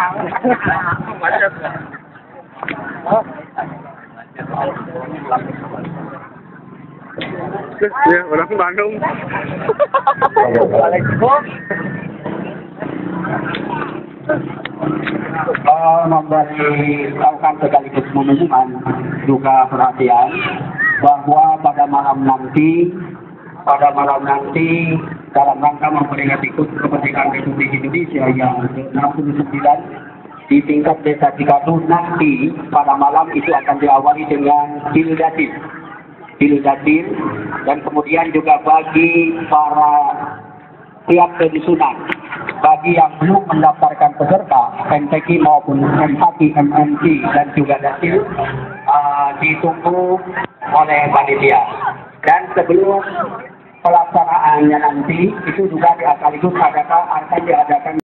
Ya, orang Bandung. Memberitahukan sekaligus mengumumkan juga perhatian bahwa pada malam nanti dalam rangka memperingati HUT kemerdekaan Republik Indonesia yang ke-69 di tingkat desa Cikadu, nanti pada malam itu akan diawali dengan Bildatil, dan kemudian juga bagi para pihak kedisunan, bagi yang belum mendaftarkan peserta MTQ maupun MHQ, MMQ dan juga Datil, ditunggu oleh panitia. Dan sebelum pelaksanaannya nanti itu juga sekaligus akan diadakan